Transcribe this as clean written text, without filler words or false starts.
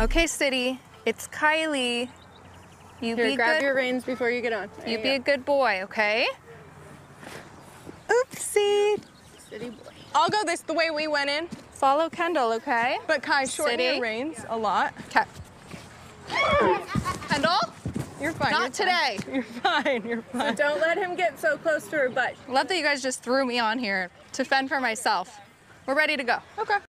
Okay, City, it's Kylie. You Here, be grab good. your reins before you get on. You be a good boy, okay? Oopsie. City boy. I'll go the way we went in. Follow Kendall, okay? But Kai, shorten City. your reins a lot. Okay. Kendall? You're fine. Not today. You're fine. You're fine. So don't let him get so close to her butt. Love that you guys just threw me on here to fend for myself. We're ready to go. Okay.